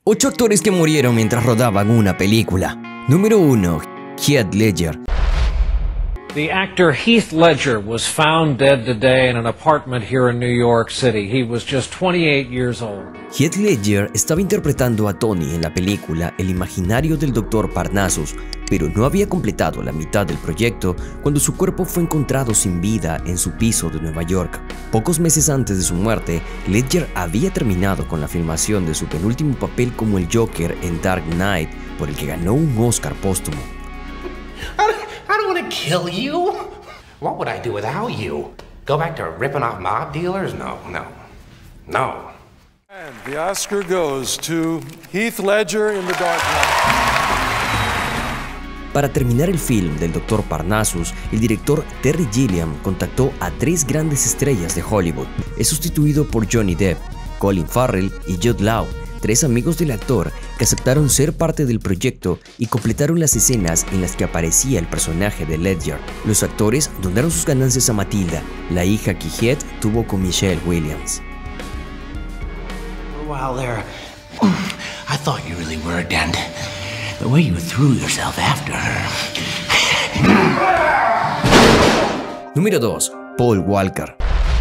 8 actores que murieron mientras rodaban una película. Número 1. Heath Ledger. The actor Heath Ledger was found dead today in an apartment here in New York City. He was just 28 years old. Heath Ledger estaba interpretando a Tony en la película El imaginario del Dr. Parnassus, pero no había completado la mitad del proyecto cuando su cuerpo fue encontrado sin vida en su piso de Nueva York. Pocos meses antes de su muerte, Ledger había terminado con la filmación de su penúltimo papel como el Joker en Dark Knight, por el que ganó un Oscar póstumo. I don't want to kill you. What would I do without you? Go back to ripping off mob dealers? No. And the Oscar goes to Heath Ledger in The Dark Knight. Para terminar el film del Dr. Parnassus, el director Terry Gilliam contactó a 3 grandes estrellas de Hollywood. Es sustituido por Johnny Depp, Colin Farrell y Jude Law, 3 amigos del actor que aceptaron ser parte del proyecto y completaron las escenas en las que aparecía el personaje de Ledger. Los actores donaron sus ganancias a Matilda, la hija que Heath tuvo con Michelle Williams. For a while there, I thought you really were a dent. The way you threw yourself after her. Número 2. Paul Walker.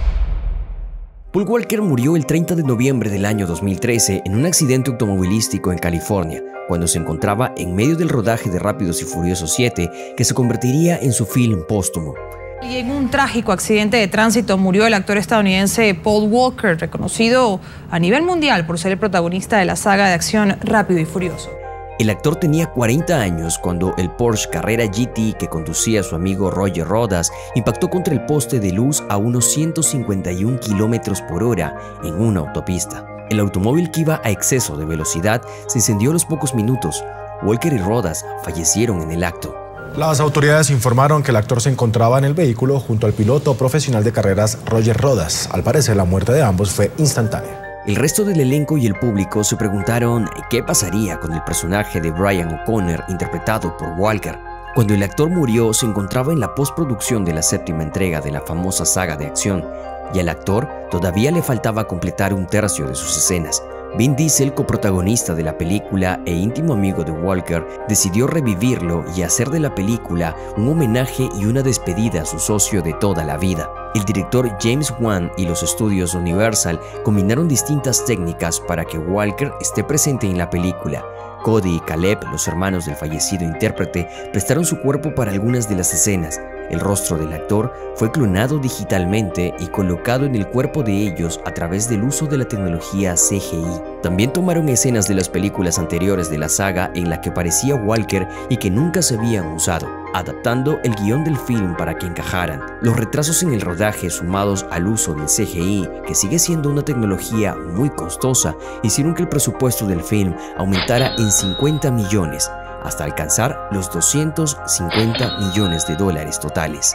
Paul Walker murió el 30 de noviembre del año 2013 en un accidente automovilístico en California, cuando se encontraba en medio del rodaje de Rápidos y Furiosos 7, que se convertiría en su film póstumo. Y en un trágico accidente de tránsito murió el actor estadounidense Paul Walker, reconocido a nivel mundial por ser el protagonista de la saga de acción Rápido y Furioso. El actor tenía 40 años cuando el Porsche Carrera GT que conducía su amigo Roger Rodas impactó contra el poste de luz a unos 151 km/h en una autopista. El automóvil, que iba a exceso de velocidad, se incendió a los pocos minutos. Walker y Rodas fallecieron en el acto. Las autoridades informaron que el actor se encontraba en el vehículo junto al piloto profesional de carreras Roger Rodas. Al parecer, la muerte de ambos fue instantánea. El resto del elenco y el público se preguntaron qué pasaría con el personaje de Brian O'Connor interpretado por Walker. Cuando el actor murió, se encontraba en la postproducción de la 7ª entrega de la famosa saga de acción, y al actor todavía le faltaba completar 1/3 de sus escenas. Vin Diesel, coprotagonista de la película e íntimo amigo de Walker, decidió revivirlo y hacer de la película un homenaje y una despedida a su socio de toda la vida. El director James Wan y los estudios Universal combinaron distintas técnicas para que Walker esté presente en la película. Cody y Caleb, los hermanos del fallecido intérprete, prestaron su cuerpo para algunas de las escenas. El rostro del actor fue clonado digitalmente y colocado en el cuerpo de ellos a través del uso de la tecnología CGI. También tomaron escenas de las películas anteriores de la saga en la que aparecía Walker y que nunca se habían usado, adaptando el guión del film para que encajaran. Los retrasos en el rodaje, sumados al uso del CGI, que sigue siendo una tecnología muy costosa, hicieron que el presupuesto del film aumentara en 50 millones, hasta alcanzar los 250 millones de dólares totales.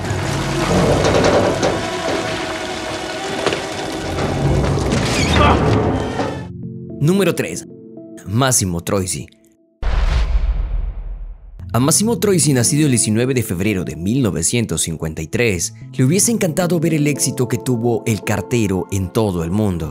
Número 3. Massimo Troisi. A Massimo Troisi, nacido el 19 de febrero de 1953, le hubiese encantado ver el éxito que tuvo El cartero en todo el mundo.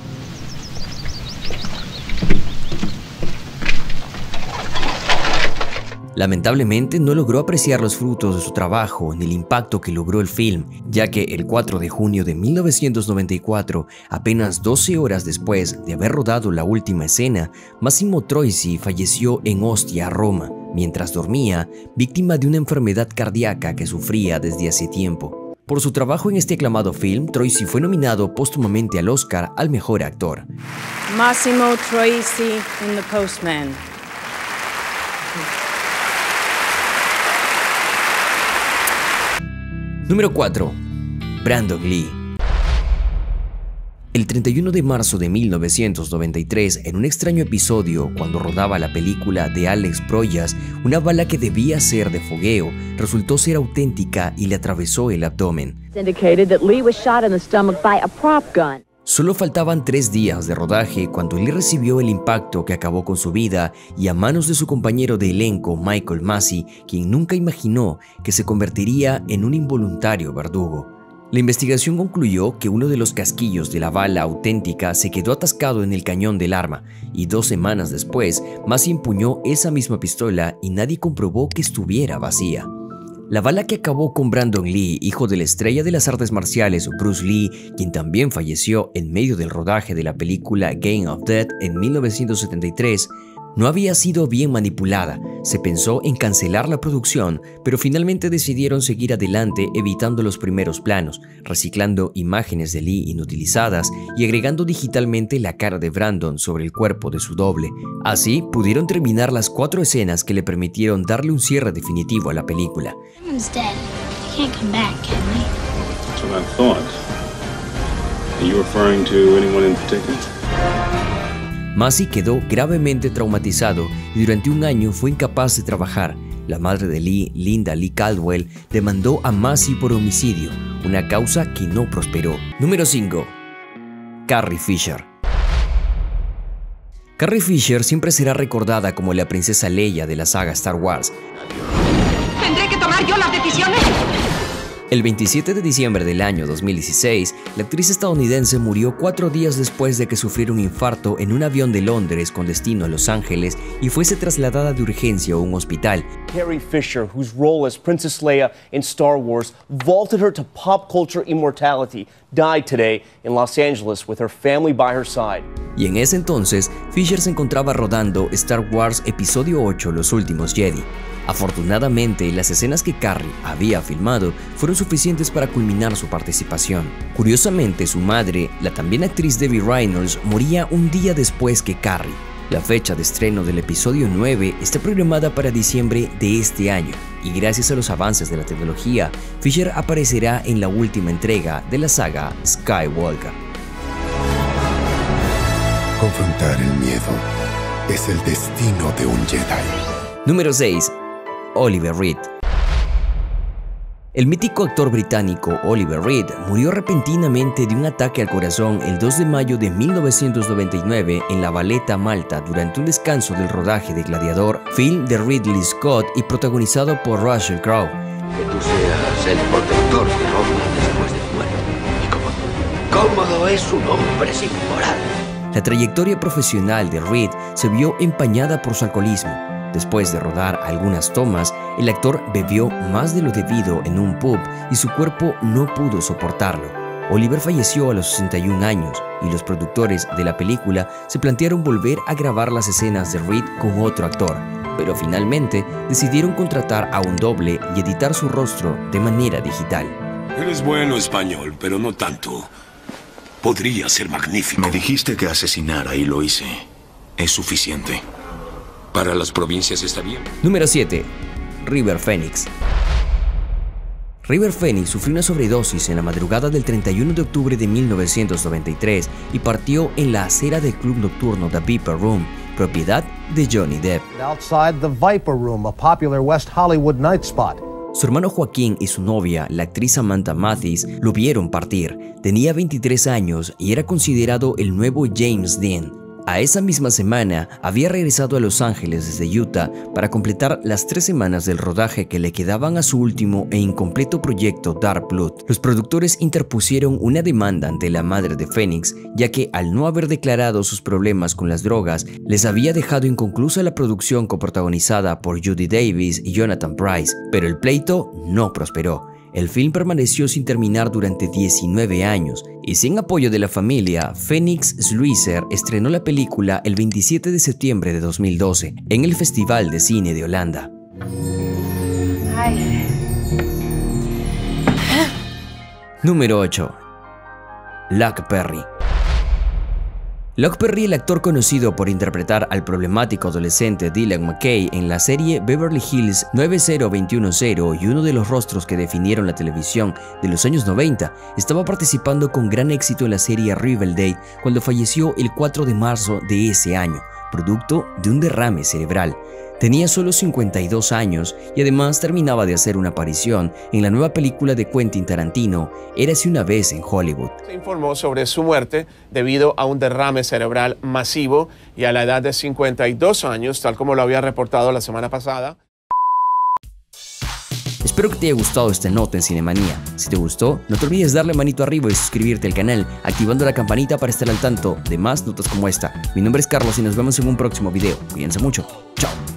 Lamentablemente no logró apreciar los frutos de su trabajo ni el impacto que logró el film, ya que el 4 de junio de 1994, apenas 12 horas después de haber rodado la última escena, Massimo Troisi falleció en Ostia, Roma, mientras dormía, víctima de una enfermedad cardíaca que sufría desde hace tiempo. Por su trabajo en este aclamado film, Troisi fue nominado póstumamente al Oscar al mejor actor. Massimo Troisi in The Postman. Número 4. Brandon Lee. El 31 de marzo de 1993, en un extraño episodio cuando rodaba la película de Alex Proyas, una bala que debía ser de fogueo resultó ser auténtica y le atravesó el abdomen. Solo faltaban 3 días de rodaje cuando Lee recibió el impacto que acabó con su vida y a manos de su compañero de elenco Michael Massey, quien nunca imaginó que se convertiría en un involuntario verdugo. La investigación concluyó que uno de los casquillos de la bala auténtica se quedó atascado en el cañón del arma y 2 semanas después, Massey empuñó esa misma pistola y nadie comprobó que estuviera vacía. La bala que acabó con Brandon Lee, hijo de la estrella de las artes marciales Bruce Lee, quien también falleció en medio del rodaje de la película Game of Death en 1973, no había sido bien manipulada. Se pensó en cancelar la producción, pero finalmente decidieron seguir adelante evitando los primeros planos, reciclando imágenes de Lee inutilizadas y agregando digitalmente la cara de Brandon sobre el cuerpo de su doble. Así pudieron terminar las 4 escenas que le permitieron darle un cierre definitivo a la película. Brandon's dead. He can't come back, can we? That's what I thought. Are you referring to anyone in particular? Massey quedó gravemente traumatizado y durante un año fue incapaz de trabajar. La madre de Lee, Linda Lee Caldwell, demandó a Massey por homicidio, una causa que no prosperó. Número 5. Carrie Fisher. Carrie Fisher siempre será recordada como la princesa Leia de la saga Star Wars. ¿Tendré que tomar yo las decisiones? El 27 de diciembre del año 2016, la actriz estadounidense murió 4 días después de que sufriera un infarto en un avión de Londres con destino a Los Ángeles y fuese trasladada de urgencia a un hospital. Carrie Fisher, whose role as Princess Leia in Star Wars vaulted her to pop culture immortality, died today in Los Angeles with her family by her side. Y en ese entonces, Fisher se encontraba rodando Star Wars Episodio 8, Los Últimos Jedi. Afortunadamente, las escenas que Carrie había filmado fueron suficientes para culminar su participación. Curiosamente, su madre, la también actriz Debbie Reynolds, moría un día después que Carrie. La fecha de estreno del episodio 9 está programada para diciembre de este año, y gracias a los avances de la tecnología, Fisher aparecerá en la última entrega de la saga Skywalker. Confrontar el miedo es el destino de un Jedi. Número 6. Oliver Reed. El mítico actor británico Oliver Reed murió repentinamente de un ataque al corazón el 2 de mayo de 1999 en La Valetta, Malta, durante un descanso del rodaje de Gladiador, film de Ridley Scott y protagonizado por Russell Crowe. Que tú seas el protector de Roma después de muerto. Y cómodo es un hombre sin moral. La trayectoria profesional de Reed se vio empañada por su alcoholismo. Después de rodar algunas tomas, el actor bebió más de lo debido en un pub y su cuerpo no pudo soportarlo. Oliver falleció a los 61 años y los productores de la película se plantearon volver a grabar las escenas de Reed con otro actor, pero finalmente decidieron contratar a un doble y editar su rostro de manera digital. Eres bueno español, pero no tanto. Podría ser magnífico. Me dijiste que asesinara y lo hice. Es suficiente. Para las provincias está bien. Número 7. River Phoenix. River Phoenix sufrió una sobredosis en la madrugada del 31 de octubre de 1993 y partió en la acera del club nocturno The Viper Room, propiedad de Johnny Depp. Outside the Viper Room, a popular West Hollywood night spot. Su hermano Joaquín y su novia, la actriz Samantha Mathis, lo vieron partir. Tenía 23 años y era considerado el nuevo James Dean. A esa misma semana, había regresado a Los Ángeles desde Utah para completar las 3 semanas del rodaje que le quedaban a su último e incompleto proyecto Dark Blood. Los productores interpusieron una demanda ante la madre de Phoenix, ya que al no haber declarado sus problemas con las drogas, les había dejado inconclusa la producción coprotagonizada por Judy Davis y Jonathan Pryce, pero el pleito no prosperó. El film permaneció sin terminar durante 19 años y sin apoyo de la familia, Phoenix Sluicer estrenó la película el 27 de septiembre de 2012 en el Festival de Cine de Holanda. Número 8. Luke Perry. Luke Perry, el actor conocido por interpretar al problemático adolescente Dylan McKay en la serie Beverly Hills 90210 y uno de los rostros que definieron la televisión de los años 90, estaba participando con gran éxito en la serie Riverdale cuando falleció el 4 de marzo de ese año, producto de un derrame cerebral. Tenía solo 52 años y además terminaba de hacer una aparición en la nueva película de Quentin Tarantino, Érase una vez en Hollywood. Se informó sobre su muerte debido a un derrame cerebral masivo y a la edad de 52 años, tal como lo había reportado la semana pasada. Espero que te haya gustado esta nota en Cinemanía. Si te gustó, no te olvides darle manito arriba y suscribirte al canal, activando la campanita para estar al tanto de más notas como esta. Mi nombre es Carlos y nos vemos en un próximo video. Cuídense mucho. Chao.